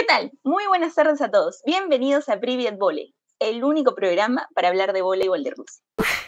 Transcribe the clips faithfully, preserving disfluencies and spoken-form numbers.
tal? Muy buenas tardes a todos. Bienvenidos a Privyet Voley, el único programa para hablar de voleibol de Rusia.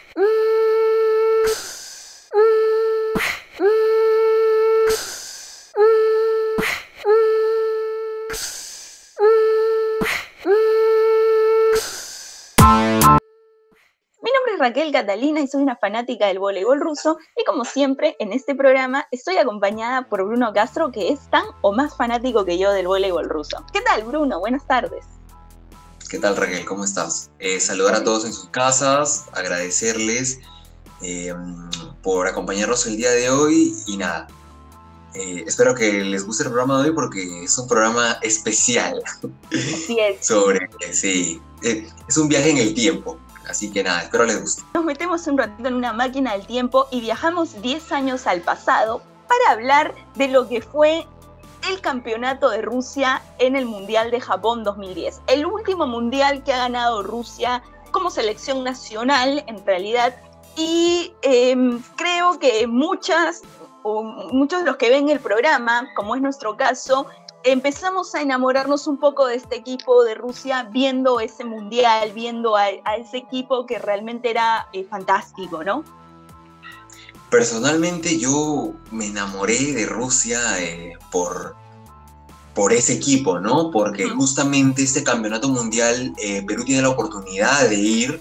Mi nombre es Raquel Catalina y soy una fanática del voleibol ruso y como siempre en este programa estoy acompañada por Bruno Castro, que es tan o más fanático que yo del voleibol ruso. ¿Qué tal, Bruno? Buenas tardes. ¿Qué tal, Raquel? ¿Cómo estás? Eh, saludar a todos en sus casas, agradecerles eh, por acompañarnos el día de hoy y nada, eh, espero que les guste el programa de hoy porque es un programa especial. Así es. Sobre, sí, eh, es un viaje en el tiempo. Así que nada, espero les guste. Nos metemos un ratito en una máquina del tiempo y viajamos diez años al pasado para hablar de lo que fue el campeonato de Rusia en el Mundial de Japón dos mil diez. El último mundial que ha ganado Rusia como selección nacional, en realidad. Y eh, creo que muchas, o muchos de los que ven el programa, como es nuestro caso, empezamos a enamorarnos un poco de este equipo de Rusia viendo ese mundial, viendo a, a ese equipo que realmente era eh, fantástico, ¿no? Personalmente yo me enamoré de Rusia eh, por, por ese equipo, ¿no? Porque uh-huh. justamente este campeonato mundial eh, Perú tiene la oportunidad de ir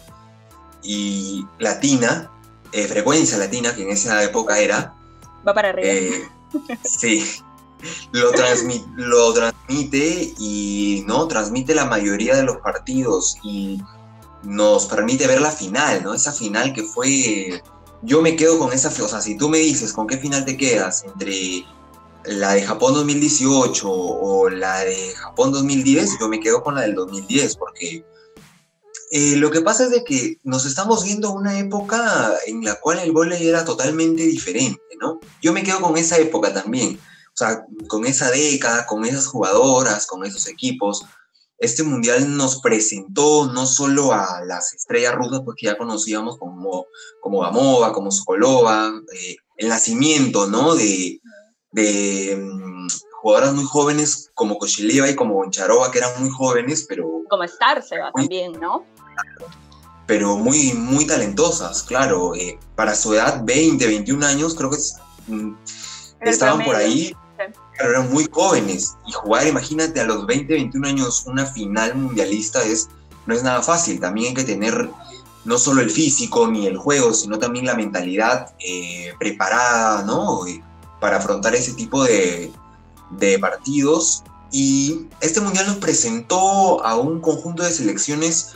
y Latina, eh, Frecuencia Latina, que en esa época era... Va para arriba. Eh, sí. Lo, transmit, lo transmite y no transmite la mayoría de los partidos y nos permite ver la final, ¿no? Esa final que fue... Yo me quedo con esa... O sea, si tú me dices con qué final te quedas entre la de Japón dos mil dieciocho o la de Japón dos mil diez, yo me quedo con la del dos mil diez porque eh, lo que pasa es de que nos estamos viendo una época en la cual el vóley era totalmente diferente, ¿no? Yo me quedo con esa época también. O sea, con esa década, con esas jugadoras, con esos equipos, este mundial nos presentó no solo a las estrellas rusas, pues que ya conocíamos como, como Gamova, como Sokolova, eh, el nacimiento, ¿no? De, de um, jugadoras muy jóvenes como Koshileva y como Goncharova, que eran muy jóvenes, pero... Como Starceva también, ¿no? Pero muy, muy talentosas, claro. Eh, para su edad, veinte, veintiún años, creo que es, mm, estaban por ahí... Pero eran muy jóvenes y jugar, imagínate, a los veinte, veintiún años una final mundialista es, no es nada fácil. También hay que tener no solo el físico ni el juego, sino también la mentalidad eh, preparada, ¿no? Para afrontar ese tipo de, de partidos. Y este mundial nos presentó a un conjunto de selecciones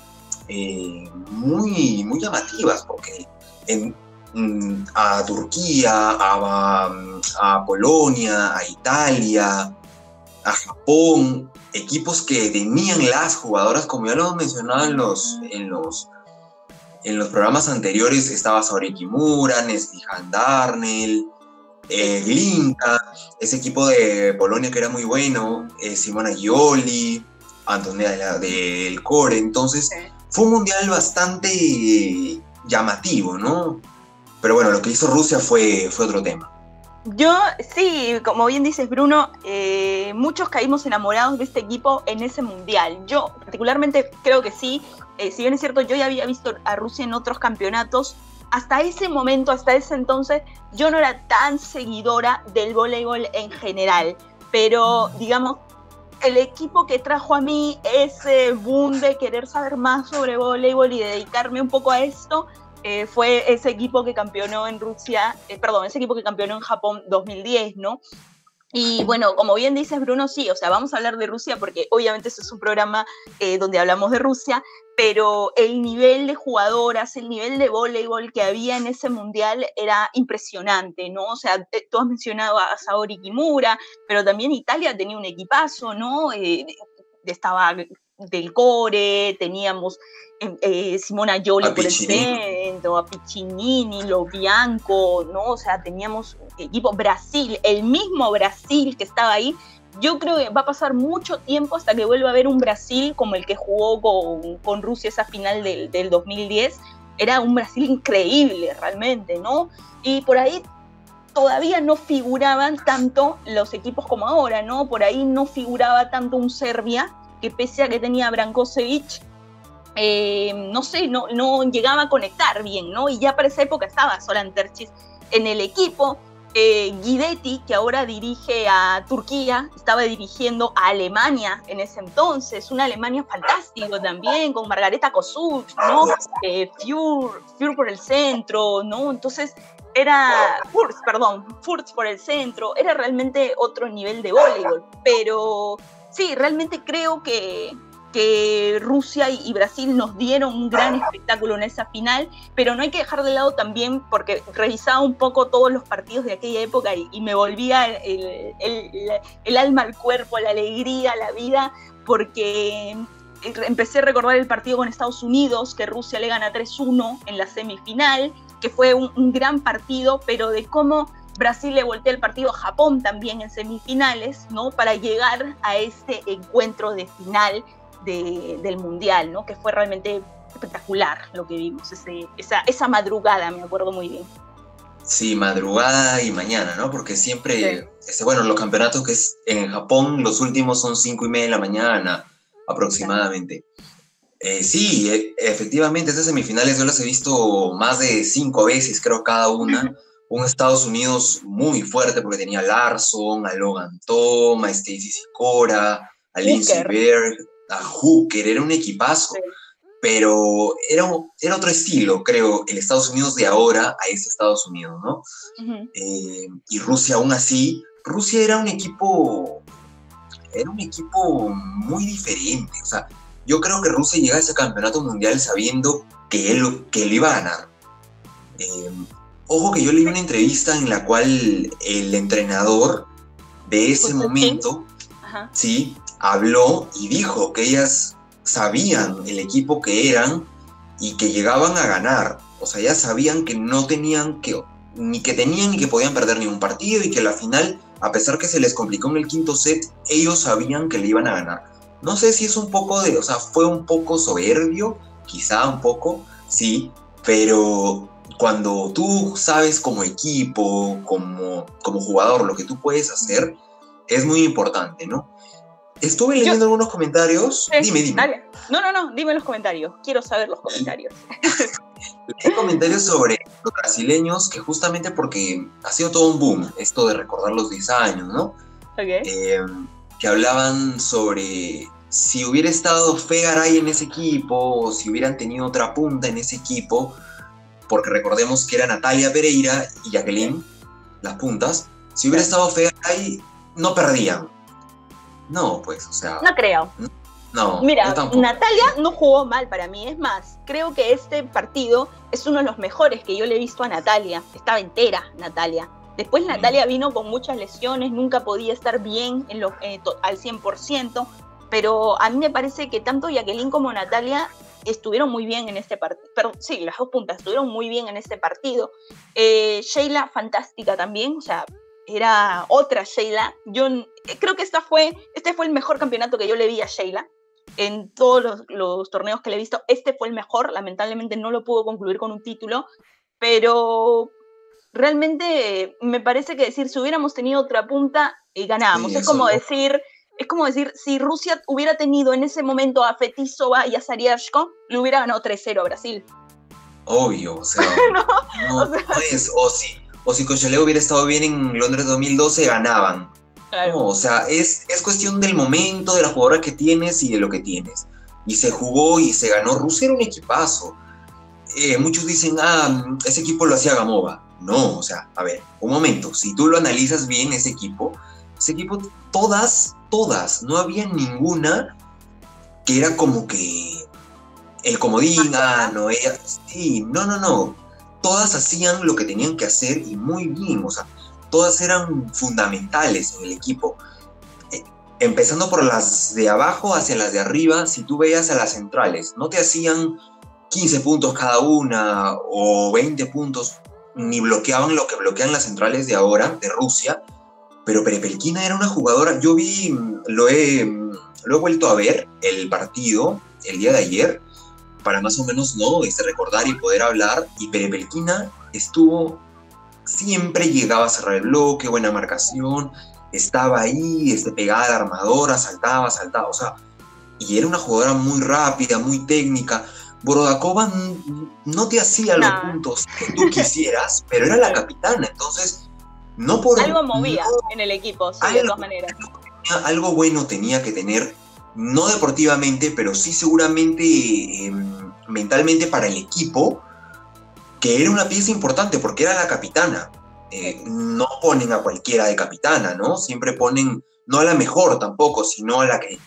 eh, muy, muy llamativas, porque en a Turquía, a, a Polonia, a Italia, a Japón, equipos que tenían las jugadoras, como ya lo hemos mencionado en los, en los, en los programas anteriores, estaba Saori Kimura, Neslihan Darnell, eh, Glinka, ese equipo de Polonia que era muy bueno, eh, Simona Gioli, Antonella del Core. Entonces fue un mundial bastante llamativo, ¿no? Pero bueno, lo que hizo Rusia fue, fue otro tema. Yo, sí, como bien dices, Bruno, eh, muchos caímos enamorados de este equipo en ese mundial. Yo particularmente creo que sí, eh, si bien es cierto, yo ya había visto a Rusia en otros campeonatos, hasta ese momento, hasta ese entonces, yo no era tan seguidora del voleibol en general, pero digamos, el equipo que trajo a mí ese boom de querer saber más sobre voleibol y dedicarme un poco a esto, Eh, fue ese equipo que campeonó en Rusia, eh, perdón, ese equipo que campeonó en Japón dos mil diez, ¿no? Y bueno, como bien dices, Bruno, sí, o sea, vamos a hablar de Rusia porque obviamente este es un programa eh, donde hablamos de Rusia, pero el nivel de jugadoras, el nivel de voleibol que había en ese mundial era impresionante, ¿no? O sea, tú has mencionado a Saori Kimura, pero también Italia tenía un equipazo, ¿no? Eh, estaba del Core, teníamos eh, Simona Gioli por el centro, a Piccinini, Lo Bianco, ¿no? O sea, teníamos equipo Brasil, el mismo Brasil que estaba ahí. Yo creo que va a pasar mucho tiempo hasta que vuelva a haber un Brasil como el que jugó con, con Rusia esa final del, del dos mil diez. Era un Brasil increíble realmente, ¿no? Y por ahí todavía no figuraban tanto los equipos como ahora, ¿no? Por ahí no figuraba tanto un Serbia, que pese a que tenía Branković, eh, no sé, no, no llegaba a conectar bien, ¿no? Y ya para esa época estaba Zoran Terzic en el equipo. Eh, Guidetti, que ahora dirige a Turquía, estaba dirigiendo a Alemania en ese entonces, una Alemania fantástico también, con Margareta Kossuth, ¿no? Eh, Führ, Führ por el centro, ¿no? Entonces era, Furz, perdón, Furz por el centro, era realmente otro nivel de voleibol, pero sí, realmente creo que que Rusia y Brasil nos dieron un gran espectáculo en esa final, pero no hay que dejar de lado también, porque revisaba un poco todos los partidos de aquella época y, y me volvía el, el, el, el alma al cuerpo, la alegría, la vida, porque empecé a recordar el partido con Estados Unidos, que Rusia le gana tres uno en la semifinal, que fue un, un gran partido, pero de cómo Brasil le voltea el partido a Japón también en semifinales, ¿no? Para llegar a este encuentro de final De, del Mundial, ¿no? Que fue realmente espectacular lo que vimos, ese, esa, esa madrugada, me acuerdo muy bien. Sí, madrugada y mañana, ¿no? Porque siempre, sí. este, bueno, los campeonatos que es en Japón, los últimos son cinco y media de la mañana, aproximadamente. Eh, sí, e- efectivamente, esas semifinales yo las he visto más de cinco veces, creo, cada una. Un Estados Unidos muy fuerte, porque tenía a Larson, a Logan Tom, a Stacy Sicora, a Lindsey Berg, a Hooker, era un equipazo, sí. Pero era, era otro estilo, creo, el Estados Unidos de ahora a ese Estados Unidos, ¿no? Uh-huh. Eh, y Rusia aún así, Rusia era un equipo, era un equipo muy diferente, o sea, yo creo que Rusia llega a ese campeonato mundial sabiendo que él, que él iba a ganar. Eh, ojo que yo leí una entrevista en la cual el entrenador de ese momento, uh-huh. sí, habló y dijo que ellas sabían el equipo que eran y que llegaban a ganar. O sea, ya sabían que no tenían que, ni que tenían ni que podían perder ni un partido, y que la final, a pesar que se les complicó en el quinto set, ellos sabían que le iban a ganar. No sé si es un poco de, o sea, fue un poco soberbio, quizá un poco, sí, pero cuando tú sabes como equipo, como, como jugador, lo que tú puedes hacer, es muy importante, ¿no? Estuve leyendo Yo, algunos comentarios. Eh, dime, dime. Dale. No, no, no, dime los comentarios. Quiero saber los comentarios. Leí comentarios sobre los brasileños, que justamente porque ha sido todo un boom esto de recordar los diez años, ¿no? Okay. Eh, que hablaban sobre si hubiera estado Fegaray en ese equipo, o si hubieran tenido otra punta en ese equipo, porque recordemos que era Natalia Pereira y Jacqueline, las puntas. Si hubiera estado Fegaray, no perdían. No, pues, o sea... No creo. No, Mira, Natalia no jugó mal para mí. Es más, creo que este partido es uno de los mejores que yo le he visto a Natalia. Estaba entera Natalia. Después sí. Natalia vino con muchas lesiones, nunca podía estar bien en lo, eh, to, al cien por ciento. Pero a mí me parece que tanto Jacqueline como Natalia estuvieron muy bien en este partido. Pero sí, las dos puntas estuvieron muy bien en este partido. Eh, Sheila, fantástica también, o sea... Era otra Sheila. Yo creo que esta fue, este fue el mejor campeonato que yo le vi a Sheila. En todos los, los torneos que le he visto, este fue el mejor. Lamentablemente no lo pudo concluir con un título. Pero realmente me parece que decir, si hubiéramos tenido otra punta, eh, ganábamos. Sí, es como no. decir, es como decir, si Rusia hubiera tenido en ese momento a Fetisova y a Sariashko, le hubiera ganado tres cero a Brasil. Obvio, o sea, no, no, o sea, no es, o sí. O si Kochelet hubiera estado bien en Londres dos mil doce, ganaban. Claro. No, o sea, es, es cuestión del momento, de la jugadora que tienes y de lo que tienes. Y se jugó y se ganó. Rusia era un equipazo. Eh, muchos dicen, ah, ese equipo lo hacía Gamova. No, o sea, a ver, un momento. Si tú lo analizas bien, ese equipo, ese equipo, todas, todas, no había ninguna que era como que el comodín, ah, no, ella, sí, no, no, no. Todas hacían lo que tenían que hacer y muy bien, o sea, todas eran fundamentales en el equipo. Eh, empezando por las de abajo hacia las de arriba, si tú veías a las centrales, no te hacían quince puntos cada una o veinte puntos, ni bloqueaban lo que bloquean las centrales de ahora, de Rusia, pero Perepelkina era una jugadora, yo vi, lo he, lo he vuelto a ver, el partido, el día de ayer, para más o menos, ¿no? Este, recordar y poder hablar, y Perepelkina estuvo siempre llegaba a cerrar el bloque, buena marcación, estaba ahí, este, pegada a la armadora, saltaba, saltaba, o sea, y era una jugadora muy rápida, muy técnica. Borodakova no te hacía los Nah. puntos que tú quisieras, pero era la capitana, entonces no por... Algo movía no, en el equipo, sí, algo, de todas maneras. Algo bueno tenía que tener, no deportivamente, pero sí seguramente eh, mentalmente para el equipo, que era una pieza importante porque era la capitana. Eh, no ponen a cualquiera de capitana, ¿no? Siempre ponen, no a la mejor tampoco, sino a la que...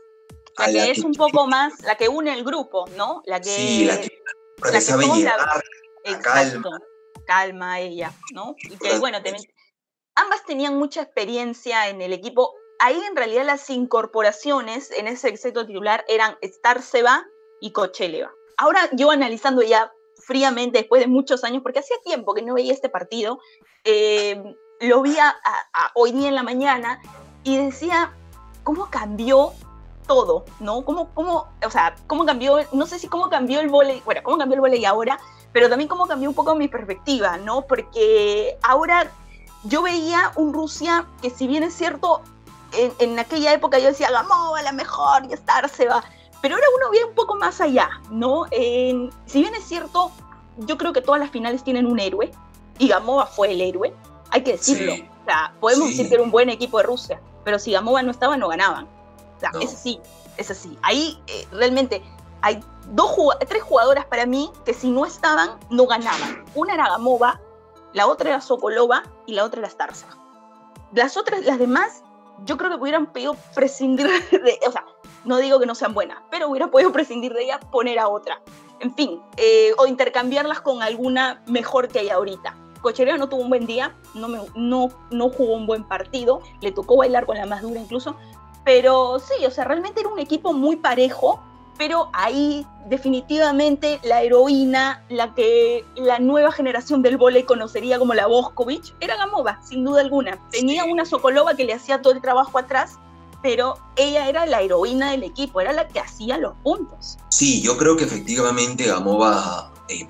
La que, la que es un poco más, la que une el grupo, ¿no? La que, sí, la que, la la que sabe llegar, la, la exacto, calma. calma ella, ¿no? Y que, bueno, te, ambas tenían mucha experiencia en el equipo. Ahí, en realidad, las incorporaciones en ese sexteto titular eran Starceva y Kočeleva. Ahora, yo analizando ya fríamente, después de muchos años, porque hacía tiempo que no veía este partido, eh, lo vi a, a, hoy día en la mañana y decía, ¿cómo cambió todo, ¿no? ¿Cómo, cómo, o sea, cómo cambió, no sé si cómo cambió el vóley, bueno, cómo cambió el vóley ahora, pero también cómo cambió un poco mi perspectiva, ¿no? Porque ahora yo veía un Rusia que, si bien es cierto, en, en aquella época yo decía, Gamova, la mejor, y Starceva, pero ahora uno ve un poco más allá, ¿no? En, si bien es cierto, yo creo que todas las finales tienen un héroe, y Gamova fue el héroe, hay que decirlo. Sí. O sea, podemos sí. decir que era un buen equipo de Rusia, pero si Gamova no estaba, no ganaban. O sea, no. es así, es así. Ahí eh, realmente hay dos, tres jugadoras para mí que, si no estaban, no ganaban. Una era Gamova, la otra era Sokolova y la otra era Starceva. Las otras, las demás, yo creo que hubieran podido prescindir de, o sea, no digo que no sean buenas, pero hubiera podido prescindir de ellas, poner a otra. En fin, eh, o intercambiarlas con alguna mejor que hay ahorita. Kočeleva no tuvo un buen día, no, me, no, no jugó un buen partido, le tocó bailar con la más dura incluso, pero sí, o sea, realmente era un equipo muy parejo, pero ahí definitivamente la heroína, la que la nueva generación del vóley conocería como la Bošković, era Gamova, sin duda alguna. Tenía una Sokolova que le hacía todo el trabajo atrás, pero ella era la heroína del equipo, era la que hacía los puntos. Sí, yo creo que efectivamente Gamova eh,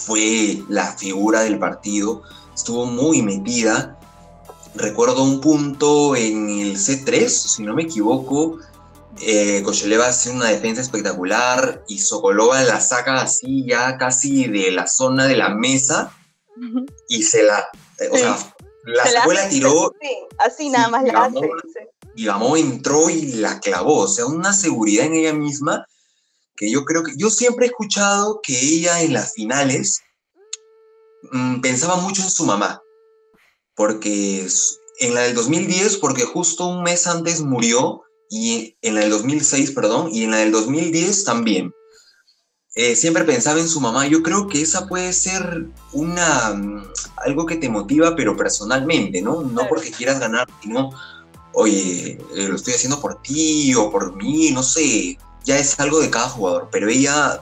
fue la figura del partido, estuvo muy metida. Recuerdo un punto en el C tres, si no me equivoco, eh, Kočeleva hace una defensa espectacular y Sokolova la saca así ya casi de la zona de la mesa uh-huh. y se la, eh, o sí. sea, la sacó y la tiró. Sí, así nada más la hace. Y Gamova entró y la clavó, o sea, una seguridad en ella misma que yo creo que, yo siempre he escuchado que ella en las finales mmm, pensaba mucho en su mamá. Porque en la del dos mil diez, porque justo un mes antes murió, y en la del dos mil seis, perdón, y en la del dos mil diez también. Eh, siempre pensaba en su mamá. Yo creo que esa puede ser una, algo que te motiva, pero personalmente, ¿no? No porque quieras ganar, sino, oye, eh, lo estoy haciendo por ti o por mí, no sé, ya es algo de cada jugador, pero ella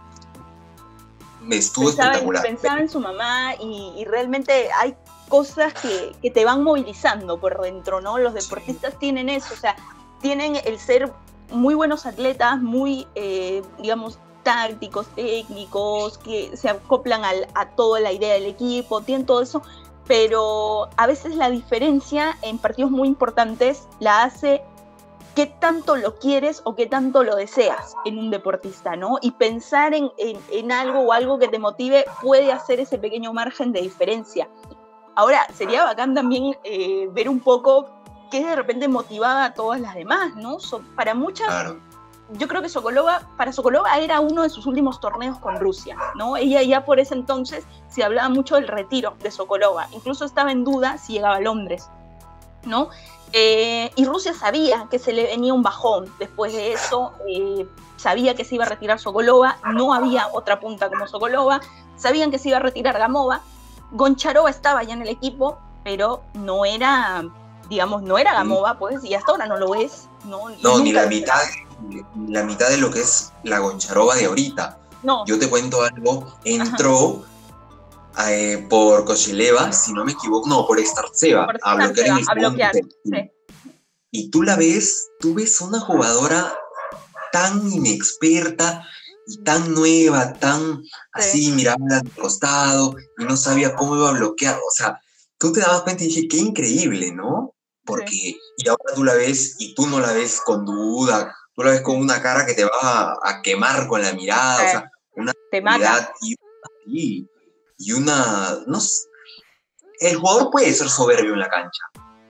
estuvo pensaba espectacular. En, pensaba en su mamá y, y realmente hay cosas que, que te van movilizando por dentro, ¿no? Los deportistas sí. tienen eso, o sea, tienen el ser muy buenos atletas, muy, eh, digamos, tácticos, técnicos, que se acoplan al, a toda la idea del equipo, tienen todo eso, pero a veces la diferencia en partidos muy importantes la hace qué tanto lo quieres o qué tanto lo deseas en un deportista, ¿no? Y pensar en, en, en algo o algo que te motive puede hacer ese pequeño margen de diferencia. Ahora, sería bacán también eh, ver un poco qué de repente motivaba a todas las demás, ¿no? So, para muchas, claro. Yo creo que Sokolova, para Sokolova era uno de sus últimos torneos con Rusia, ¿no? Ella ya por ese entonces se hablaba mucho del retiro de Sokolova, incluso estaba en duda si llegaba a Londres, ¿no? Eh, y Rusia sabía que se le venía un bajón después de eso, eh, sabía que se iba a retirar Sokolova, no había otra punta como Sokolova, sabían que se iba a retirar Gamova. Goncharova estaba ya en el equipo, pero no era, digamos, no era Gamova, pues, y hasta ahora no lo es. No, no ni la mitad, la mitad de lo que es la Goncharova de ahorita. No. Yo te cuento algo, entró eh, por Kočeleva, si no me equivoco, no, por Starceva, por a bloquear en el a bloquear, sí. Y tú la ves, tú ves una jugadora tan inexperta y tan nueva, tan sí. así, miraba al costado y no sabía cómo iba a bloquear. O sea, tú te dabas cuenta y dije, qué increíble, ¿no? Porque, Sí. y ahora tú la ves y tú no la ves con duda, tú la ves con una cara que te va a, a quemar con la mirada, Sí. o sea, una Te mata. y, y, y una, no sé, el jugador puede ser soberbio en la cancha,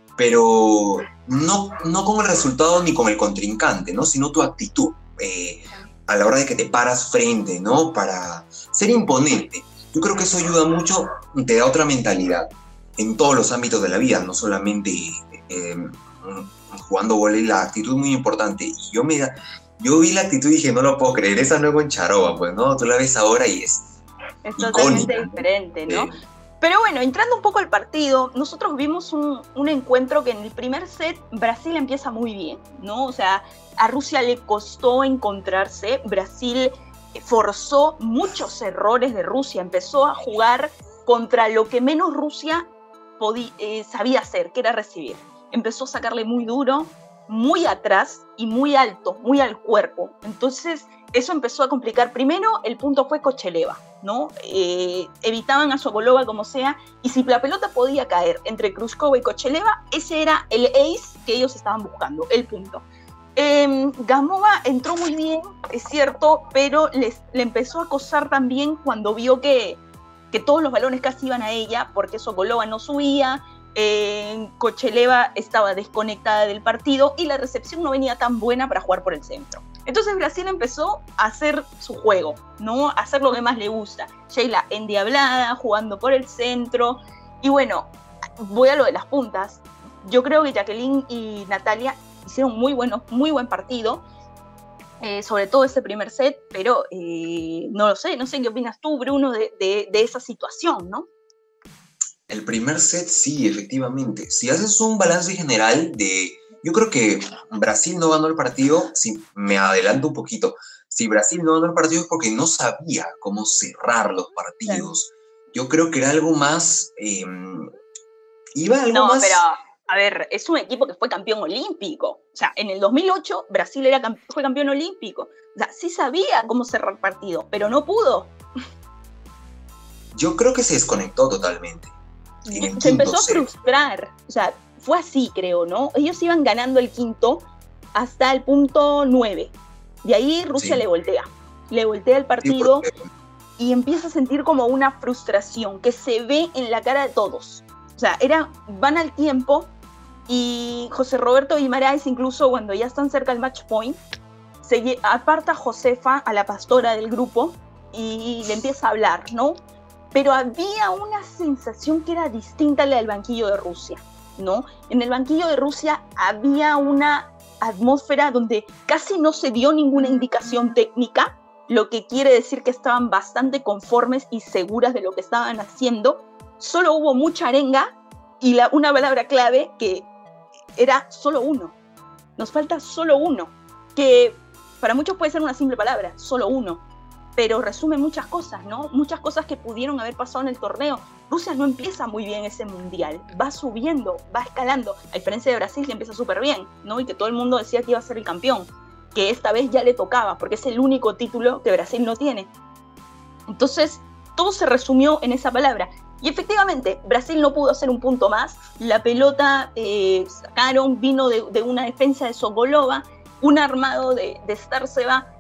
pero no, no con el resultado ni con el contrincante, ¿no? Sino tu actitud eh, a la hora de que te paras frente, ¿no? Para ser imponente. Yo creo que eso ayuda mucho, te da otra mentalidad en todos los ámbitos de la vida, no solamente eh, jugando vóley, la actitud es muy importante. Y yo, me, yo vi la actitud y dije, no lo puedo creer, esa no es con Charoba, pues, ¿no? Tú la ves ahora y es Es icónica, totalmente diferente, ¿no? ¿no? Pero bueno, entrando un poco al partido, nosotros vimos un, un encuentro que en el primer set Brasil empieza muy bien, ¿no? O sea, a Rusia le costó encontrarse, Brasil forzó muchos errores de Rusia, empezó a jugar contra lo que menos Rusia podía, eh, sabía hacer, que era recibir. Empezó a sacarle muy duro, muy atrás y muy alto, muy al cuerpo. Entonces, eso empezó a complicar. Primero, el punto fue Kocherleva, ¿no? Eh, evitaban a Sokolova como sea, y si la pelota podía caer entre Krúzkova y Kocherleva, ese era el ace que ellos estaban buscando, el punto. Eh, Gamova entró muy bien, es cierto, pero les, le empezó a acosar también cuando vio que, que todos los balones casi iban a ella, porque Sokolova no subía, eh, Kocherleva estaba desconectada del partido y la recepción no venía tan buena para jugar por el centro. Entonces Brasil empezó a hacer su juego, ¿no? A hacer lo que más le gusta. Sheila endiablada, jugando por el centro. Y bueno, voy a lo de las puntas. Yo creo que Jacqueline y Natalia hicieron muy, bueno, muy buen partido, eh, sobre todo ese primer set, pero eh, no lo sé, no sé qué opinas tú, Bruno, de, de, de esa situación, ¿no? El primer set, sí, efectivamente. Si haces un balance general de... Yo creo que Brasil no ganó el partido, si me adelanto un poquito, si Brasil no ganó el partido es porque no sabía cómo cerrar los partidos. Sí. Yo creo que era algo más... Eh, iba algo no, más... pero, a ver, es un equipo que fue campeón olímpico. O sea, en el dos mil ocho Brasil era, fue campeón olímpico. O sea, sí sabía cómo cerrar el partido, pero no pudo. Yo creo que se desconectó totalmente. Se empezó a frustrar. O sea, fue así, creo, ¿no? Ellos iban ganando el quinto hasta el punto nueve. De ahí Rusia sí. le voltea. Le voltea el partido sí, y empieza a sentir como una frustración que se ve en la cara de todos. O sea, era, van al tiempo y José Roberto Guimaraes, incluso cuando ya están cerca del match point, se aparta a Josefa, a la pastora del grupo, y le empieza a hablar, ¿no? Pero había una sensación que era distinta a la del banquillo de Rusia, ¿no? En el banquillo de Rusia había una atmósfera donde casi no se dio ninguna indicación técnica, lo que quiere decir que estaban bastante conformes y seguras de lo que estaban haciendo. Solo hubo mucha arenga y la, una palabra clave que era solo uno. Nos falta solo uno, que para muchos puede ser una simple palabra, solo uno, pero resume muchas cosas, ¿no? Muchas cosas que pudieron haber pasado en el torneo. Rusia no empieza muy bien ese mundial, va subiendo, va escalando, a diferencia de Brasil que empieza súper bien, ¿no? Y que todo el mundo decía que iba a ser el campeón, que esta vez ya le tocaba, porque es el único título que Brasil no tiene. Entonces, todo se resumió en esa palabra. Y efectivamente, Brasil no pudo hacer un punto más, la pelota eh, sacaron, vino de, de una defensa de Sokolova, un armado de, de Starceva,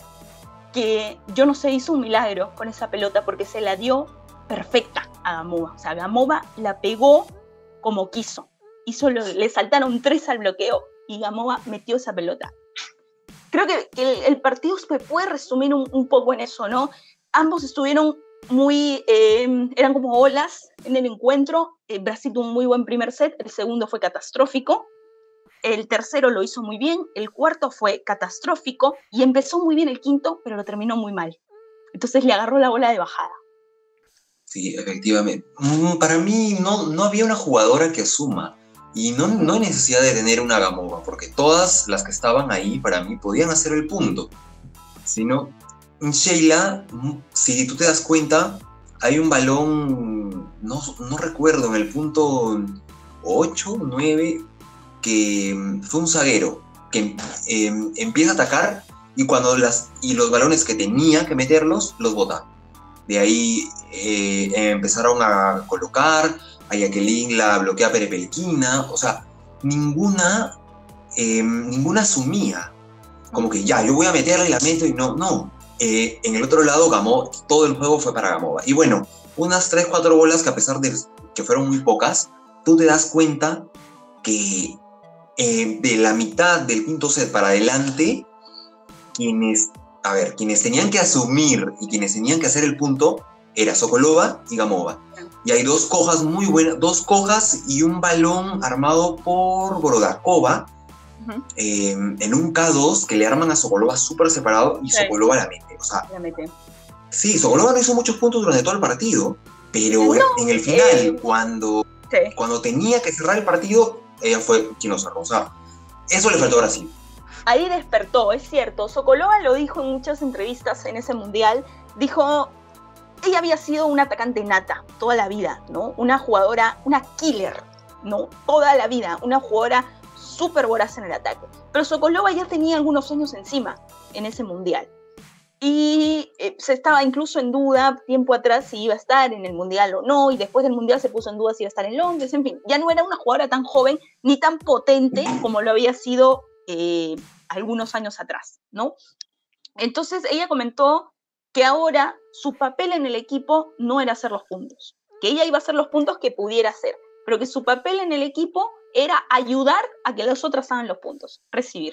que yo no sé, hizo un milagro con esa pelota porque se la dio perfecta a Gamova. O sea, Gamova la pegó como quiso. Hizo lo, le saltaron tres al bloqueo y Gamova metió esa pelota. Creo que, que el, el partido se puede resumir un, un poco en eso, ¿no? Ambos estuvieron muy, eh, eran como olas en el encuentro. Eh, Brasil tuvo un muy buen primer set, el segundo fue catastrófico. El tercero lo hizo muy bien, el cuarto fue catastrófico y empezó muy bien el quinto, pero lo terminó muy mal. Entonces le agarró la bola de bajada. Sí, efectivamente. Para mí no, no había una jugadora que suma y no, no hay necesidad de tener una Gamova, porque todas las que estaban ahí para mí podían hacer el punto. Sino, Sheila, si tú te das cuenta, hay un balón, no, no recuerdo, en el punto ocho, nueve... que fue un zaguero que eh, empieza a atacar y, cuando las, y los balones que tenía que meterlos, los botaba. De ahí eh, empezaron a colocar, a Jacqueline la bloquea Perepelquina, o sea, ninguna, eh, ninguna asumía, como que ya, yo voy a meterla y la meto y no, no. Eh, en el otro lado, Gamova, todo el juego fue para Gamova. Y bueno, unas tres, cuatro bolas que a pesar de que fueron muy pocas, tú te das cuenta que eh, de la mitad del quinto set para adelante, quienes, a ver, quienes tenían que asumir y quienes tenían que hacer el punto era Sokolova y Gamova. Y hay dos cojas muy buenas, dos cojas y un balón armado por Borodakova, uh-huh. eh, en un K dos que le arman a Sokolova súper separado y sí. Sokolova la mete. O sea, la mete. Sí, Sokolova no hizo muchos puntos durante todo el partido, pero no, en el final, eh, cuando, sí. cuando tenía que cerrar el partido, ella fue quien lo cerró. O sea, eso le faltó a Brasil. Ahí despertó, es cierto. Sokolova lo dijo en muchas entrevistas en ese mundial. Dijo, ella había sido una atacante nata toda la vida, ¿no? Una jugadora, una killer, ¿no? Toda la vida, una jugadora súper voraz en el ataque. Pero Sokolova ya tenía algunos años encima en ese mundial. Y eh, se estaba incluso en duda tiempo atrás si iba a estar en el mundial o no, y después del mundial se puso en duda si iba a estar en Londres, en fin. Ya no era una jugadora tan joven ni tan potente como lo había sido eh, algunos años atrás, ¿no? Entonces ella comentó que ahora su papel en el equipo no era hacer los puntos, que ella iba a hacer los puntos que pudiera hacer, pero que su papel en el equipo era ayudar a que las otras hagan los puntos, recibir.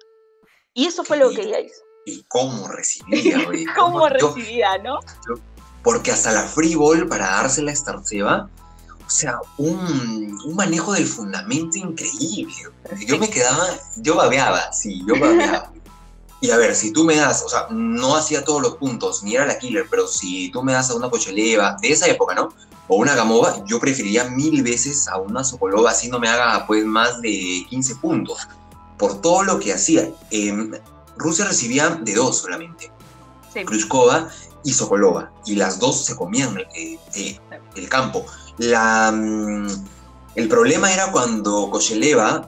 Y eso fue lo que ella hizo. ¿Y cómo recibía, güey? ¿Cómo, ¿Cómo recibía, yo, no? Yo, porque hasta la free ball para dársela a Starceva, o sea, un, un manejo del fundamento increíble. Yo me quedaba, yo babeaba, sí, yo babeaba. Y a ver, si tú me das, o sea, no hacía todos los puntos, ni era la killer, pero si tú me das a una Kocherleva de esa época, ¿no? O una Gamova, yo preferiría mil veces a una Sokolova, así no me haga, pues, más de quince puntos. Por todo lo que hacía. Eh, Rusia recibía de dos solamente. Sí. Kryushkova y Sokolova. Y las dos se comían eh, eh, el campo. La, mm, el problema era cuando Kocherleva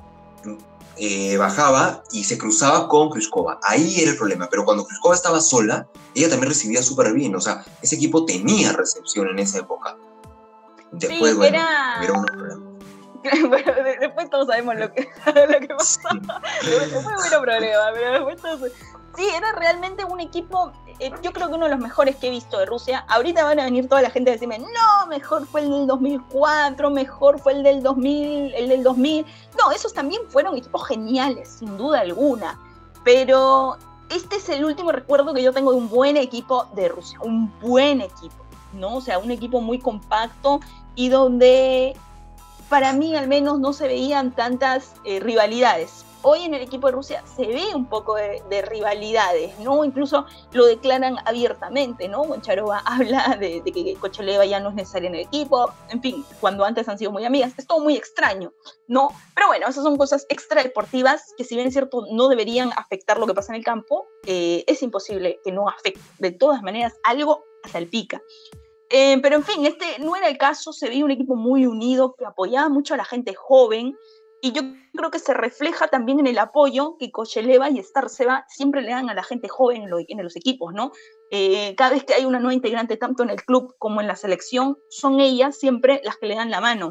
Eh, bajaba y se cruzaba con Kryushkova. Ahí era el problema, pero cuando Kryushkova estaba sola, ella también recibía súper bien. O sea, ese equipo tenía recepción en esa época. Después, sí, bueno, era... era unos problemas. Bueno, después todos sabemos lo que, lo que pasó. Sí. Después hubo problemas, pero después todos... Sí, era realmente un equipo, eh, yo creo que uno de los mejores que he visto de Rusia. Ahorita van a venir toda la gente a decirme, no, mejor fue el del dos mil cuatro, mejor fue el del dos mil, el del dos mil. No, esos también fueron equipos geniales, sin duda alguna. Pero este es el último recuerdo que yo tengo de un buen equipo de Rusia, un buen equipo, ¿no? O sea, un equipo muy compacto y donde, para mí al menos, no se veían tantas eh, rivalidades. Hoy en el equipo de Rusia se ve un poco de, de rivalidades, ¿no? Incluso lo declaran abiertamente, ¿no? Goncharova habla de, de que Kocherleva ya no es necesaria en el equipo, en fin, cuando antes han sido muy amigas. Es todo muy extraño, ¿no? Pero bueno, esas son cosas extradeportivas que, si bien es cierto, no deberían afectar lo que pasa en el campo, eh, es imposible que no afecte. De todas maneras, algo salpica. Eh, pero en fin, este no era el caso. Se veía un equipo muy unido que apoyaba mucho a la gente joven. Y yo creo que se refleja también en el apoyo que Kocherleva y Starceva siempre le dan a la gente joven en, lo, en los equipos, ¿no? Eh, cada vez que hay una nueva integrante, tanto en el club como en la selección, son ellas siempre las que le dan la mano.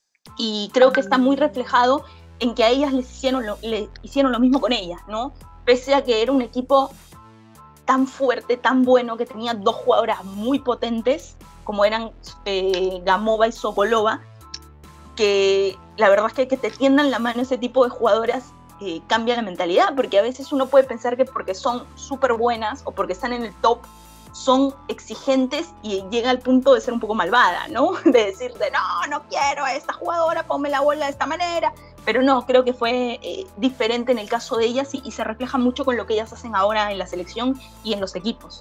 Y creo que está muy reflejado en que a ellas les hicieron lo, le hicieron lo mismo con ellas, ¿no? Pese a que era un equipo tan fuerte, tan bueno, que tenía dos jugadoras muy potentes, como eran eh, Gamova y Sokolova, que la verdad es que que te tiendan la mano ese tipo de jugadoras eh, cambia la mentalidad, porque a veces uno puede pensar que porque son súper buenas o porque están en el top son exigentes y llega al punto de ser un poco malvada, ¿no? De decirte, no, no quiero a esta jugadora, ponme la bola de esta manera. Pero no, creo que fue eh, diferente en el caso de ellas y, y se refleja mucho con lo que ellas hacen ahora en la selección y en los equipos.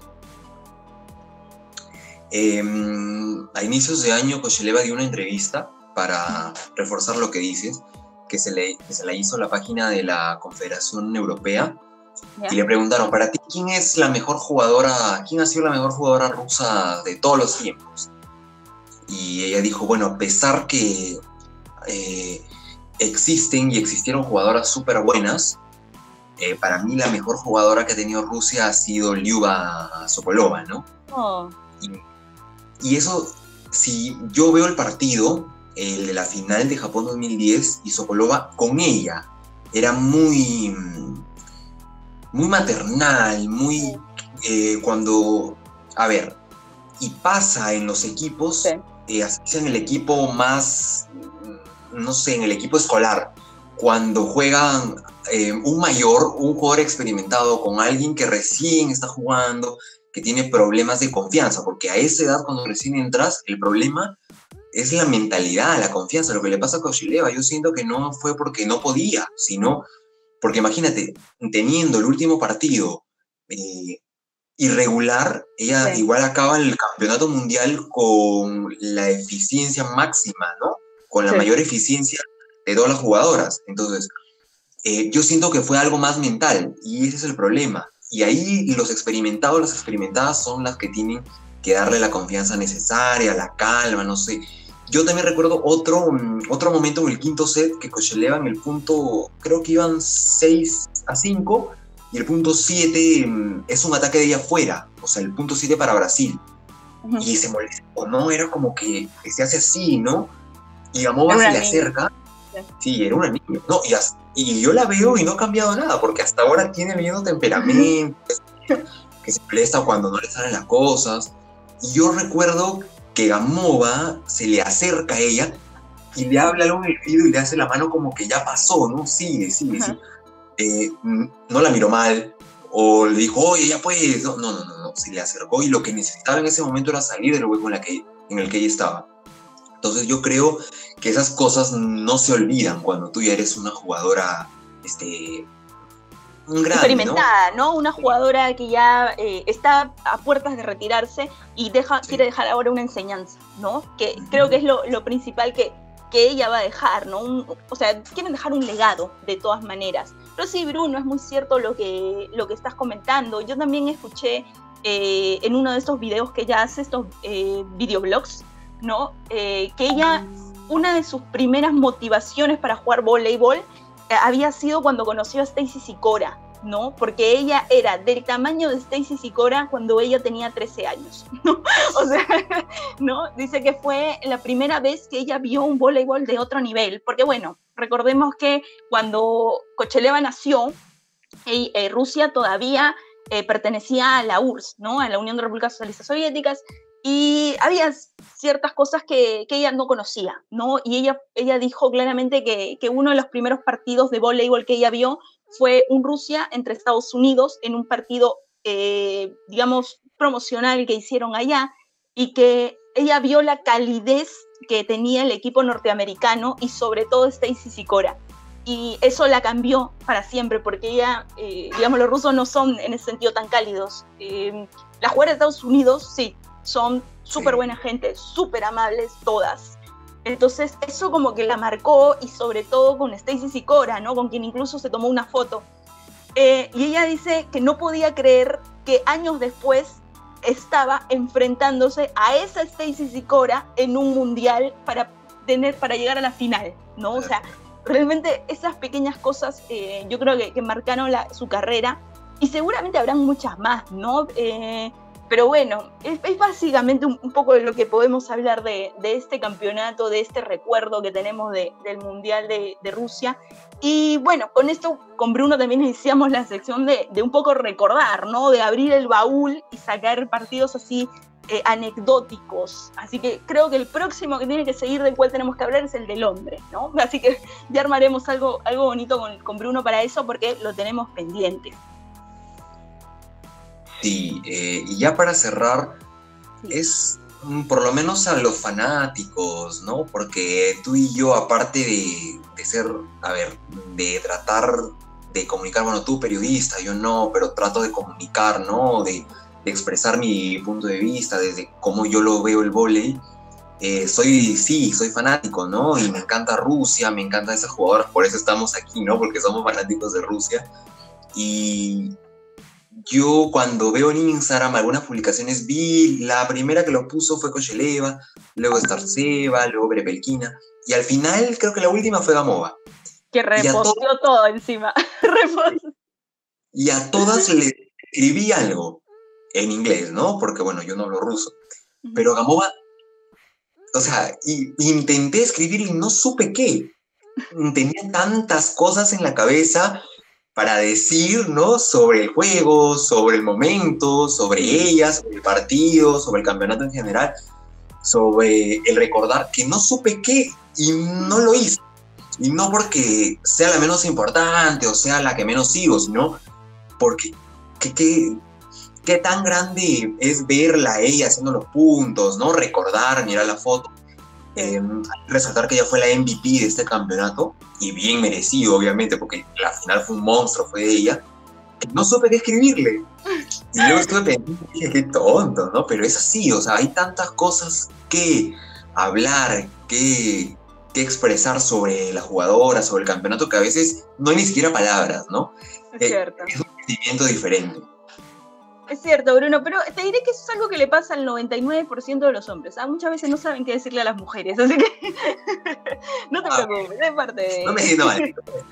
Eh, a inicios de año, Kocherleva dio una entrevista para reforzar lo que dices, que se, le, que se la hizo la página de la Confederación Europea, ¿ya? Y le preguntaron, para ti, ¿quién es la mejor jugadora, quién ha sido la mejor jugadora rusa de todos los tiempos? Y ella dijo, bueno, a pesar que eh, existen y existieron jugadoras súper buenas, eh, para mí la mejor jugadora que ha tenido Rusia ha sido Lyuba Sokolova, ¿no? Oh. Y, y eso, si yo veo el partido, el de la final de Japón dos mil diez, y Sokolova con ella, era muy, muy maternal, muy... Eh, cuando, a ver, y pasa en los equipos, sí. eh, así sea en el equipo más, no sé, en el equipo escolar, cuando juegan eh, un mayor, un jugador experimentado con alguien que recién está jugando, que tiene problemas de confianza, porque a esa edad cuando recién entras, el problema es la mentalidad, la confianza. Lo que le pasa a Koshileva, yo siento que no fue porque no podía, sino porque imagínate, teniendo el último partido eh, irregular, ella sí. igual acaba el campeonato mundial con la eficiencia máxima, ¿no? Con la sí. mayor eficiencia de todas las jugadoras. Entonces, eh, yo siento que fue algo más mental, y ese es el problema. Y ahí los experimentados, las experimentadas son las que tienen que darle la confianza necesaria, la calma, no sé. Yo también recuerdo otro, otro momento en el quinto set que Koshileva en el punto, creo que iban seis a cinco, y el punto siete es un ataque de ella afuera, o sea, el punto siete para Brasil. Uh-huh. Y se molestó, ¿no? Era como que, que se hace así, ¿no? Y Gamova se le acerca. Sí, era una niña. No, y, as, y yo la veo y no ha cambiado nada, porque hasta ahora tiene el mismo temperamento, que se molesta cuando no le salen las cosas. Y yo recuerdo que Gamova se le acerca a ella y le habla algo en el oído y le hace la mano como que ya pasó, ¿no? Sigue, sigue, uh-huh. sigue. Eh, no la miró mal, o le dijo, oye, ya puedes. No, no, no, no, se le acercó, y lo que necesitaba en ese momento era salir del hueco en, la que, en el que ella estaba. Entonces yo creo que esas cosas no se olvidan cuando tú ya eres una jugadora este, grande, experimentada, ¿no? ¿no? Una jugadora que ya eh, está a puertas de retirarse y deja, sí. quiere dejar ahora una enseñanza, ¿no? Que uh-huh. creo que es lo, lo principal que, que ella va a dejar, ¿no? Un, o sea, quieren dejar un legado de todas maneras. Pero sí, Bruno, es muy cierto lo que, lo que estás comentando. Yo también escuché eh, en uno de estos videos que ella hace, estos eh, videoblogs, ¿no? Eh, que ella, una de sus primeras motivaciones para jugar voleibol eh, había sido cuando conoció a Stacy Sykora, ¿no? Porque ella era del tamaño de Stacy Sykora cuando ella tenía trece años, ¿no? O sea, ¿no? Dice que fue la primera vez que ella vio un voleibol de otro nivel, porque bueno, recordemos que cuando Koshileva nació, eh, eh, Rusia todavía eh, pertenecía a la U R S S, ¿no? A la Unión de Repúblicas Socialistas Soviéticas, y había ciertas cosas que, que ella no conocía, ¿no? Y ella, ella dijo claramente que, que uno de los primeros partidos de voleibol que ella vio fue un Rusia entre Estados Unidos en un partido, eh, digamos, promocional que hicieron allá, y que ella vio la calidez que tenía el equipo norteamericano y sobre todo Stacy Sykora. Y eso la cambió para siempre, porque ella, eh, digamos, los rusos no son en ese sentido tan cálidos. Eh, las jugadoras de Estados Unidos, sí, son súper sí. buena gente, súper amables todas. Entonces eso como que la marcó, y sobre todo con Stacy Sykora, ¿no? Con quien incluso se tomó una foto. Eh, y ella dice que no podía creer que años después estaba enfrentándose a esa Stacy Sykora en un mundial para, tener, para llegar a la final, ¿no? O sea, realmente esas pequeñas cosas eh, yo creo que, que marcaron la, su carrera, y seguramente habrán muchas más, ¿no? Eh, Pero bueno, es, es básicamente un, un poco de lo que podemos hablar de, de este campeonato, de este recuerdo que tenemos de, del Mundial de, de Rusia. Y bueno, con esto, con Bruno también iniciamos la sección de, de un poco recordar, ¿no? De abrir el baúl y sacar partidos así eh, anecdóticos. Así que creo que el próximo que tiene que seguir, del cual tenemos que hablar, es el de Londres, ¿no? Así que ya armaremos algo, algo bonito con, con Bruno para eso, porque lo tenemos pendiente. Sí, eh, y ya para cerrar, sí. es por lo menos a los fanáticos, ¿no? Porque tú y yo, aparte de, de ser, a ver, de tratar de comunicar, bueno, tú periodista, yo no, pero trato de comunicar, ¿no? De, de expresar mi punto de vista, desde cómo yo lo veo el vóley. Eh, soy, sí, soy fanático, ¿no? Y me encanta Rusia, me encanta esas jugadoras, por eso estamos aquí, ¿no? Porque somos fanáticos de Rusia. Y yo cuando veo en Instagram algunas publicaciones, vi la primera que lo puso fue Koshileva, luego Starceva, luego Prepelkina, y al final creo que la última fue Gamova. Que reposteó todo, todo encima. y a todas les escribí algo en inglés, ¿no? Porque, bueno, yo no hablo ruso. Pero Gamova, o sea, y, intenté escribir y no supe qué. Tenía tantas cosas en la cabeza para decir, ¿no? Sobre el juego, sobre el momento, sobre ellas, sobre el partido, sobre el campeonato en general, sobre el recordar, que no supe qué y no lo hice. Y no porque sea la menos importante o sea la que menos sigo, sino porque qué, qué, qué tan grande es verla a ella haciendo los puntos, ¿no? Recordar, mirar la foto. Eh, resaltar que ella fue la M V P de este campeonato, y bien merecido, obviamente, porque la final fue un monstruo, fue de ella, que no supe qué escribirle. Y luego estuve pensando, dije, qué tonto, ¿no? Pero es así, o sea, hay tantas cosas que hablar, que, que expresar sobre la jugadora, sobre el campeonato, que a veces no hay ni siquiera palabras, ¿no? Es cierto. Eh, es un sentimiento diferente. Es cierto, Bruno, pero te diré que eso es algo que le pasa al noventa y nueve por ciento de los hombres. ¿Ah? Muchas veces no saben qué decirle a las mujeres, así que no te ah, preocupes, es parte de... No me siento mal.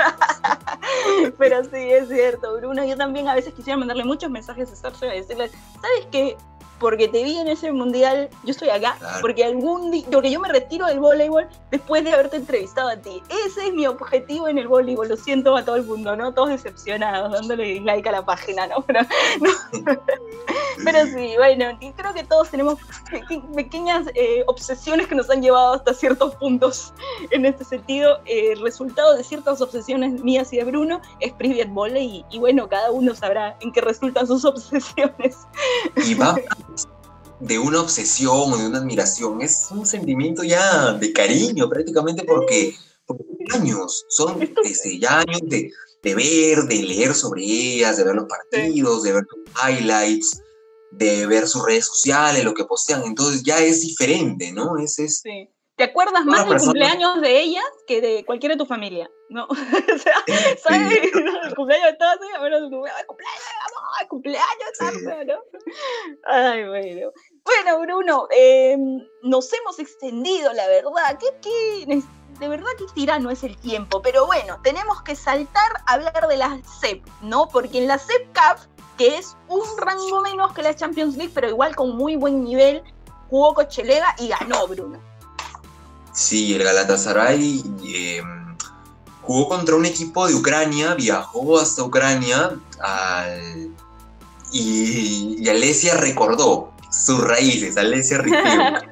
Pero sí, es cierto, Bruno. Yo también a veces quisiera mandarle muchos mensajes a Sergio y decirle, ¿sabes qué? Porque te vi en ese mundial, yo estoy acá, claro. porque algún día, porque yo me retiro del voleibol después de haberte entrevistado a ti. Ese es mi objetivo en el voleibol, lo siento a todo el mundo, ¿no? Todos decepcionados, dándole like a la página, ¿no? Pero, no. Pero sí, bueno, y creo que todos tenemos pequeñas eh, obsesiones que nos han llevado hasta ciertos puntos en este sentido. El eh, resultado de ciertas obsesiones mías y de Bruno es Privet Volley, y, y bueno, cada uno sabrá en qué resultan sus obsesiones. Y va de una obsesión o de una admiración, es un sentimiento ya de cariño prácticamente, porque, porque años, son este, ya años de, de ver, de leer sobre ellas, de ver los partidos, sí. de ver los highlights, de ver sus redes sociales, lo que postean, entonces ya es diferente, ¿no? Es, es, sí. ¿Te acuerdas más del persona... cumpleaños de ellas que de cualquiera de tu familia? ¿No? O sea, ¿sabes? Sí. El cumpleaños de todas, bueno, el cumpleaños, el cumpleaños, sí. ¿no? Ay, bueno. Bueno, Bruno, eh, nos hemos extendido, la verdad. ¿Qué, qué, de verdad que tirano es el tiempo. Pero bueno, tenemos que saltar a hablar de la C E P, ¿no? Porque en la C E P Cup, que es un rango menos que la Champions League, pero igual con muy buen nivel, jugó Kochelega y ganó, Bruno. Sí, el Galatasaray eh, jugó contra un equipo de Ucrania, viajó hasta Ucrania al, y, y Alesia recordó sus raíces, Alesia Ripiuk,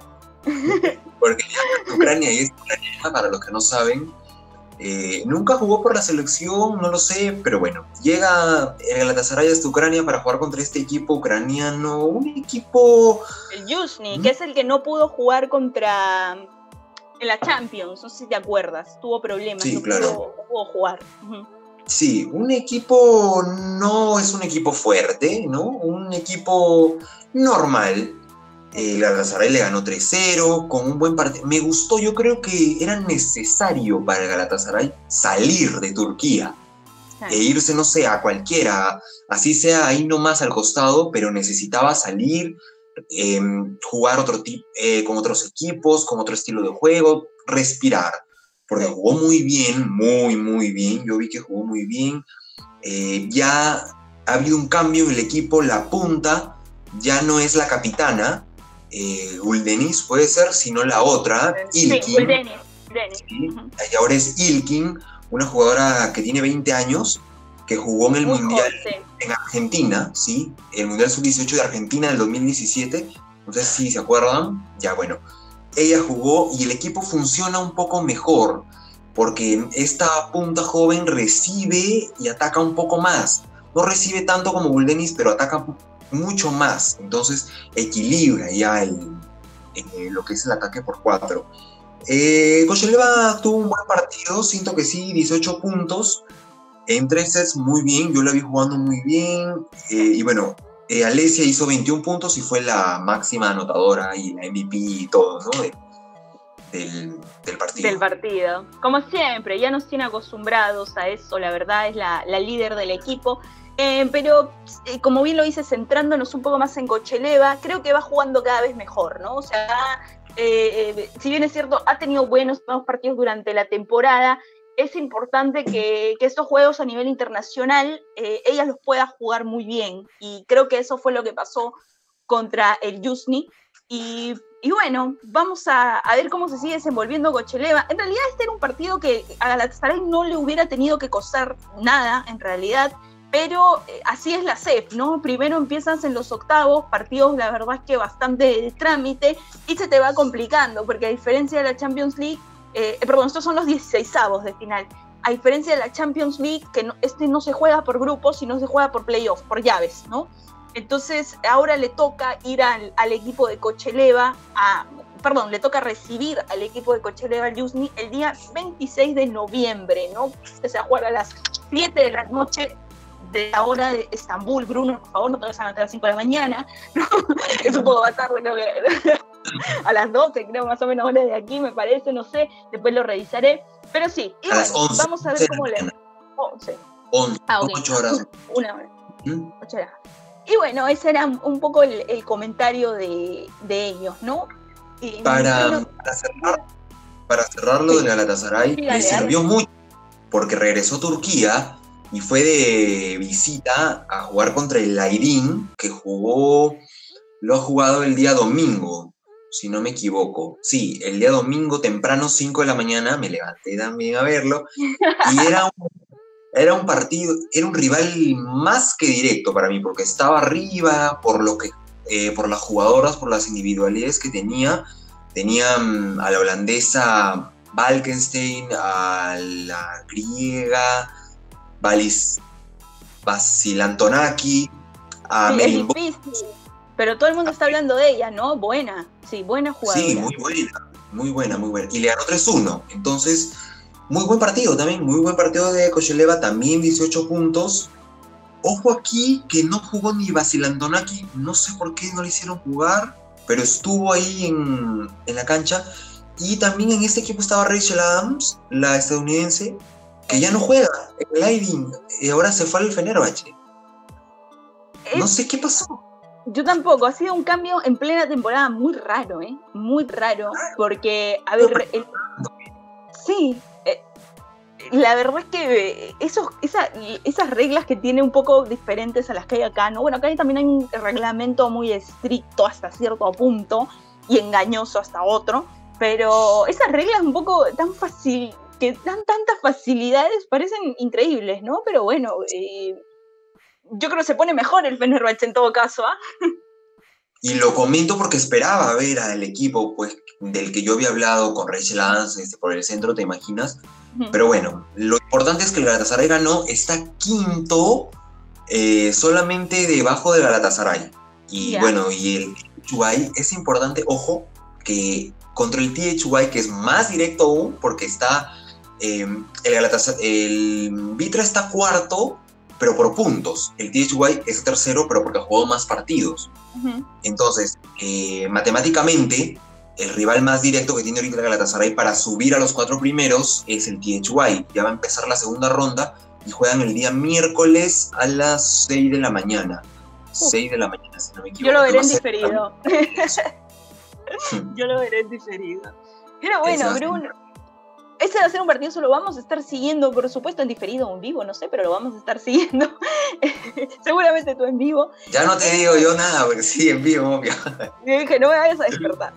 porque Ucrania es ucraniana, para los que no saben. Eh, nunca jugó por la selección, no lo sé, pero bueno, llega el Galatasaray hasta Ucrania para jugar contra este equipo ucraniano, un equipo... El Yuzhny, ¿Mm? que es el que no pudo jugar contra... en la Champions, no sé si te acuerdas, tuvo problemas, sí, no, claro. pudo, no pudo jugar. Uh-huh. Sí, un equipo no es un equipo fuerte, ¿no? Un equipo normal. El Galatasaray le ganó tres cero, con un buen partido. Me gustó, yo creo que era necesario para el Galatasaray salir de Turquía ah. e irse, no sé, a cualquiera, así sea ahí nomás al costado, pero necesitaba salir, eh, jugar otro tipo, eh, con otros equipos, con otro estilo de juego, respirar, porque sí. jugó muy bien, muy, muy bien, yo vi que jugó muy bien, eh, ya ha habido un cambio en el equipo, la punta ya no es la capitana, Eh, Guldenis puede ser, sino la otra, Ilkin. Sí, Guldenis. ¿Sí? Uh-huh. Y ahora es Ilkin, una jugadora que tiene veinte años, que jugó en el Muy Mundial joven. en Argentina, ¿sí? El Mundial sub dieciocho de Argentina del dos mil diecisiete, no sé si se acuerdan, ya bueno. Ella jugó y el equipo funciona un poco mejor, porque esta punta joven recibe y ataca un poco más. No recibe tanto como Guldenis, pero ataca mucho más, entonces equilibra ya el, eh, lo que es el ataque por cuatro. Eh, Kochelega tuvo un buen partido, siento que sí, dieciocho puntos, en tres sets muy bien, yo la vi jugando muy bien, eh, y bueno, eh, Alesia hizo veintiún puntos y fue la máxima anotadora y la M V P y todo, ¿no? De, del, del partido. Del partido, como siempre, ya nos tiene acostumbrados a eso, la verdad es la, la líder del equipo. Eh, pero, eh, como bien lo dices, centrándonos un poco más en Kochelega, creo que va jugando cada vez mejor, ¿no? O sea, eh, eh, si bien es cierto, ha tenido buenos, buenos partidos durante la temporada, es importante que, que estos juegos a nivel internacional eh, ella los pueda jugar muy bien, y creo que eso fue lo que pasó contra el Yuzhny, y, y bueno, vamos a, a ver cómo se sigue desenvolviendo Kocherleva. En realidad este era un partido que a Galatasaray no le hubiera tenido que costar nada, en realidad, pero eh, así es la C E F, ¿no? Primero empiezas en los octavos, partidos la verdad es que bastante de trámite, y se te va complicando, porque a diferencia de la Champions League, eh, perdón, estos son los dieciseisavos de final, a diferencia de la Champions League, que no, este no se juega por grupos, sino se juega por playoff, por llaves, ¿no? Entonces ahora le toca ir al, al equipo de Kocherleva, a, perdón, le toca recibir al equipo de Kocherleva al Yuzhny el día veintiséis de noviembre, ¿no? Se va a jugar a las siete de la noche de la hora de Estambul. Bruno, por favor, no te vas a levantar a las cinco de la mañana, ¿no? Es un poco más tarde, creo que a las doce, creo, más o menos hora de aquí, me parece, no sé, después lo revisaré, pero sí, y a bueno, las once, vamos a ver cómo le... once. once, Ah, okay. ocho horas. Una hora. ¿Mm? ocho horas. Y bueno, ese era un poco el, el comentario de, de ellos, ¿no? Y para, bueno, para, cerrar, para cerrar lo sí. del Galatasaray, Sí, le dale, sirvió dale. mucho, porque regresó a Turquía y fue de visita a jugar contra el Aydin, que jugó, lo ha jugado el día domingo, si no me equivoco. Sí, el día domingo temprano, cinco de la mañana, me levanté también a verlo, y era un, era un partido, era un rival más que directo para mí, porque estaba arriba, por lo que, eh, por las jugadoras, por las individualidades que tenía. Tenían a la holandesa Balkenstein, a la griega Valis, Vasilantonaki, a Sí, es Merin. difícil, pero todo el mundo está hablando de ella, ¿no? Buena, sí, buena jugadora. Sí, muy buena, muy buena, muy buena. Y le ganó tres uno. Entonces, muy buen partido también, muy buen partido de Kocherleva, también dieciocho puntos. Ojo aquí que no jugó ni Vasilantonaki, no sé por qué no le hicieron jugar, pero estuvo ahí en, en la cancha. Y también en este equipo estaba Rachel Adams, la estadounidense, que ya no juega en el Aydin, y ahora se fue al Fenerbahce. No sé qué pasó. Yo tampoco, ha sido un cambio en plena temporada muy raro, ¿eh? Muy raro, porque, a ver, el, sí, eh, la verdad es que esos, esa, esas reglas que tiene un poco diferentes a las que hay acá, ¿no? Bueno, acá también hay un reglamento muy estricto hasta cierto punto y engañoso hasta otro, pero esas reglas un poco tan fácil, que dan tantas facilidades, parecen increíbles, ¿no? Pero bueno, eh, yo creo que se pone mejor el Fenerbahce en todo caso, ¿ah? ¿eh? Y lo comento porque esperaba ver al equipo, pues, del que yo había hablado con Rachel Adams, este, por el centro, ¿te imaginas? Uh-huh. Pero bueno, lo importante es que el Galatasaray ganó, está quinto, eh, solamente debajo del Galatasaray. Y yeah. bueno, y el T H Y es importante, ojo, que contra el T H Y, que es más directo aún, porque está, eh, el Galatasaray, el Vitra está cuarto, pero por puntos. El T H Y es tercero, pero porque ha jugado más partidos. Uh-huh. Entonces, eh, matemáticamente, el rival más directo que tiene ahorita el Galatasaray para subir a los cuatro primeros es el T H Y. Ya va a empezar la segunda ronda y juegan el día miércoles a las seis de la mañana. Uh. seis de la mañana, si no me equivoco. Yo lo veré en diferido. Yo lo veré en diferido. Pero bueno, Exacto. Bruno, ese va a ser un partido, solo vamos a estar siguiendo, por supuesto, en diferido o en vivo, no sé, pero lo vamos a estar siguiendo. Seguramente tú en vivo. Ya no te digo yo nada, porque sí, en vivo, obvio. Yo dije, no me vayas a despertar.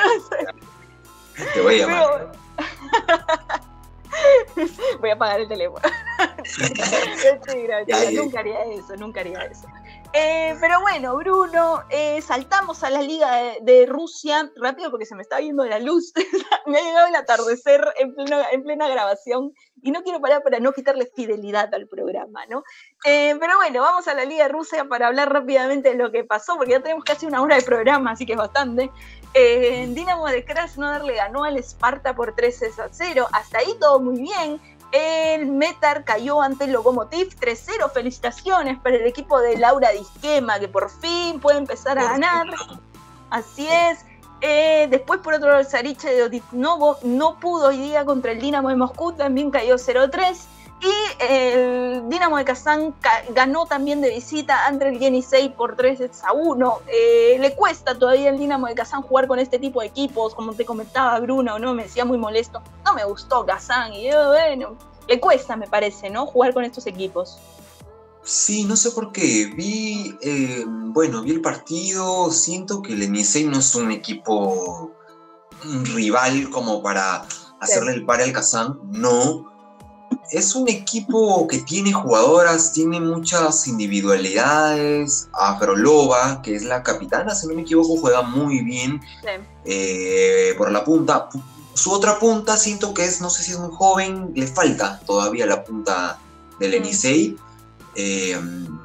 Te voy a llamar. Pero... voy a apagar el teléfono. Sí, gracias. Ya, ya. Nunca haría eso, nunca haría eso. Eh, pero bueno, Bruno, eh, saltamos a la Liga de, de Rusia rápido porque se me está yendo la luz. Me ha llegado el atardecer en plena, en plena grabación y no quiero parar para no quitarle fidelidad al programa, ¿no? Eh, pero bueno, vamos a la Liga de Rusia para hablar rápidamente de lo que pasó, porque ya tenemos casi una hora de programa, así que es bastante. Eh, Dinamo de Krasnodar le ganó al Sparta por tres a cero. Hasta ahí todo muy bien. El Metar cayó ante el Lokomotiv tres cero. Felicitaciones para el equipo de Laura Disquema, que por fin puede empezar a ganar. Así es. Eh, después, por otro lado, el Zariche de Oditnovo no pudo hoy día contra el Dinamo de Moscú, también cayó cero tres. Y el Dinamo de Kazán ca- ganó también de visita ante el Yenisei por tres a uno. Eh, le cuesta todavía al Dinamo de Kazán jugar con este tipo de equipos, como te comentaba Bruno, ¿no? Me decía muy molesto. No me gustó Kazán. Y yo, bueno, le cuesta, me parece, ¿no? Jugar con estos equipos. Sí, no sé por qué. Vi, eh, bueno, vi el partido, siento que el Enisei no es un equipo un rival como para hacerle el par al Kazán, no. Es un equipo que tiene jugadoras, tiene muchas individualidades. Afrolova, que es la capitana, si no me equivoco, juega muy bien Sí. eh, por la punta. Su otra punta siento que es, no sé si es muy joven, le falta todavía la punta del Enisei. Eh,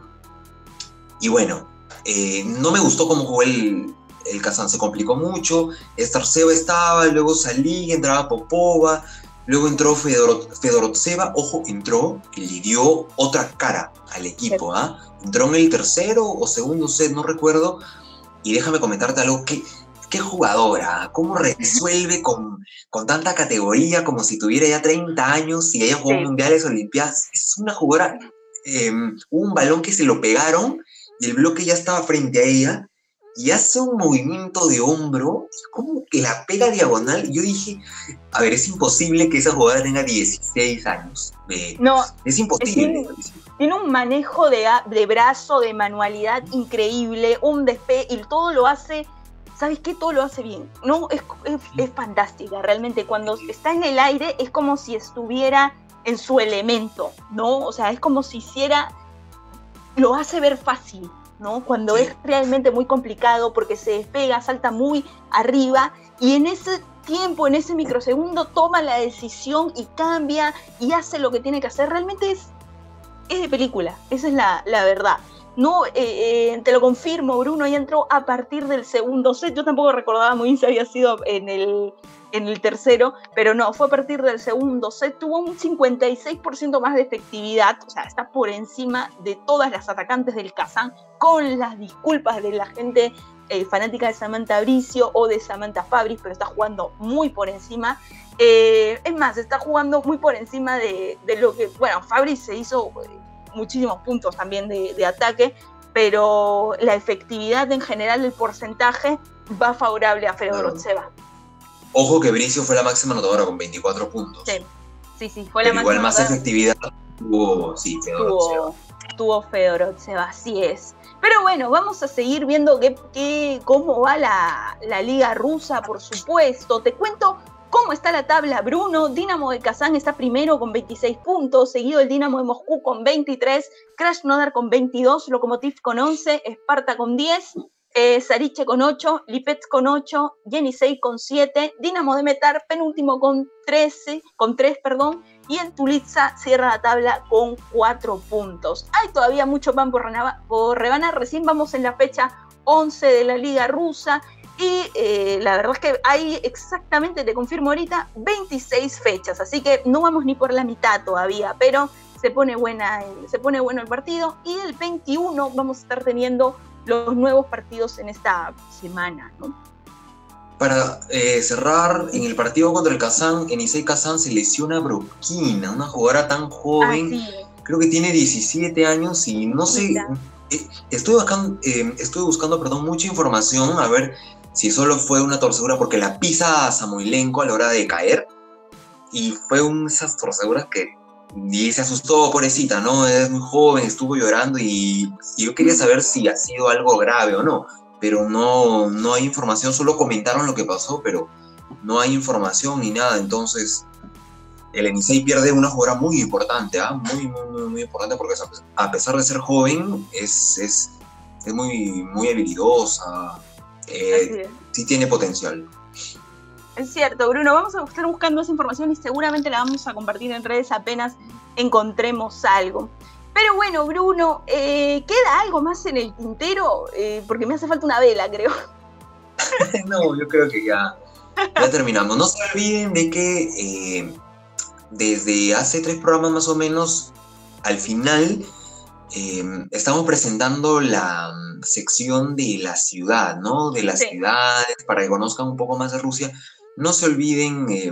y bueno, eh, no me gustó cómo jugó el, el Kazán, se complicó mucho. Starceva estaba, luego salí, entraba Popova. Luego entró Fedor, Fedorovtseva, ojo, entró y le dio otra cara al equipo, ¿ah? ¿eh? Entró en el tercero o segundo set, no recuerdo, y déjame comentarte algo, ¿qué, qué jugadora? ¿Cómo resuelve con, con tanta categoría como si tuviera ya treinta años y ella jugó sí. mundiales, olimpiadas? Es una jugadora, eh, hubo un balón que se lo pegaron y el bloque ya estaba frente a ella, y hace un movimiento de hombro, como que la pega diagonal. Yo dije, a ver, es imposible que esa jugadora tenga dieciséis años. Eh, no, es imposible. Es un, tiene un manejo de, de brazo, de manualidad increíble, un despegue, y todo lo hace, ¿sabes qué? Todo lo hace bien. No, es, es, es fantástica, realmente. Cuando está en el aire es como si estuviera en su elemento, ¿no? O sea, es como si hiciera, lo hace ver fácil, ¿no? Cuando sí. es realmente muy complicado porque se despega, salta muy arriba y en ese tiempo, en ese microsegundo toma la decisión y cambia y hace lo que tiene que hacer. Realmente es, es de película, esa es la, la verdad. No, eh, eh, te lo confirmo, Bruno, ella entró a partir del segundo set. Yo tampoco recordaba muy bien si había sido en el, en el tercero, pero no, fue a partir del segundo set. Tuvo un cincuenta y seis por ciento más de efectividad, o sea, está por encima de todas las atacantes del Kazán, con las disculpas de la gente eh, fanática de Samantha Bricio o de Samantha Fabris, pero está jugando muy por encima. Eh, es más, está jugando muy por encima de, de lo que, bueno, Fabris se hizo muchísimos puntos también de, de ataque, pero la efectividad en general, el porcentaje, va favorable a Fedorovtseva. Ojo que Bricio fue la máxima anotadora con veinticuatro puntos. Sí, sí, sí fue la pero máxima igual más anotadora. Efectividad tuvo, sí, Fedorovtseva. Tuvo, tuvo Fedorovtseva, así es. Pero bueno, vamos a seguir viendo qué, qué, cómo va la, la liga rusa, por supuesto. Te cuento cómo está la tabla, Bruno. Dinamo de Kazán está primero con veintiséis puntos, seguido el Dinamo de Moscú con veintitrés, Krasnodar con veintidós, Lokomotiv con once, Esparta con diez, eh, Sariche con ocho, Lipetsk con ocho, Yenisei con siete, Dinamo de Metar penúltimo con trece, con tres, perdón, y en Tulitsa cierra la tabla con cuatro puntos. Hay todavía mucho pan por, por rebanar, recién vamos en la fecha once de la liga rusa. Y eh, la verdad es que hay exactamente, te confirmo ahorita, veintiséis fechas, así que no vamos ni por la mitad todavía, pero se pone, buena, se pone bueno el partido. Y el veintiuno vamos a estar teniendo los nuevos partidos en esta semana, ¿no? Para eh, cerrar, en el partido contra el Kazán, Enisei Kazán se lesiona a Broquina, una jugadora tan joven, ah, sí. creo que tiene diecisiete años y no sé, eh, estoy buscando, eh, estoy buscando perdón, mucha información, a ver si solo fue una torcedura, porque la pisa a Samoilenko a la hora de caer, y fue una de esas torceduras que y se asustó, pobrecita, ¿no? Es muy joven, estuvo llorando, y, y yo quería saber si ha sido algo grave o no, pero no, no hay información, solo comentaron lo que pasó, pero no hay información ni nada, entonces el Enisei pierde una jugadora muy importante, ¿ah? ¿eh? Muy, muy, muy, muy importante, porque a pesar de ser joven, es, es, es muy, muy habilidosa. Eh, sí tiene potencial. Es cierto, Bruno, vamos a estar buscando esa información y seguramente la vamos a compartir en redes apenas encontremos algo. Pero bueno, Bruno, eh, ¿queda algo más en el tintero? Eh, porque me hace falta una vela, creo. No, yo creo que ya, ya terminamos. No se olviden de que eh, desde hace tres programas más o menos, al final Eh, estamos presentando la um, sección de la ciudad, ¿no? De las sí. ciudades, para que conozcan un poco más de Rusia. No se olviden eh,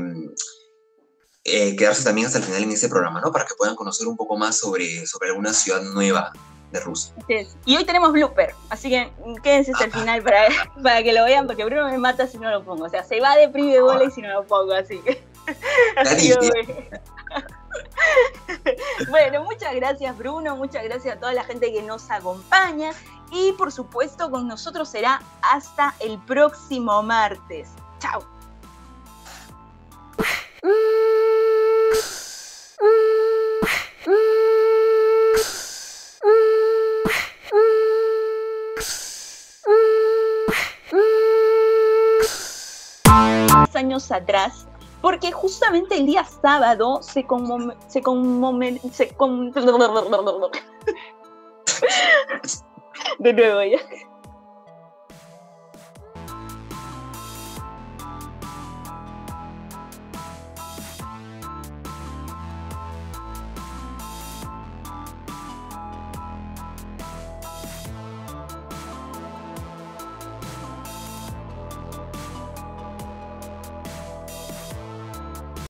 eh, quedarse también hasta el final en ese programa, ¿no? Para que puedan conocer un poco más sobre, sobre alguna ciudad nueva de Rusia. Sí. Y hoy tenemos blooper, así que quédense hasta el final para, para que lo vean, porque Bruno me mata si no lo pongo. O sea, se va de prive bola y si no lo pongo, así que... así que Bueno, muchas gracias Bruno, muchas gracias a toda la gente que nos acompaña y por supuesto con nosotros será hasta el próximo martes. Chao. Años atrás, porque justamente el día sábado se conmemoró se conmemoró se con... de nuevo ya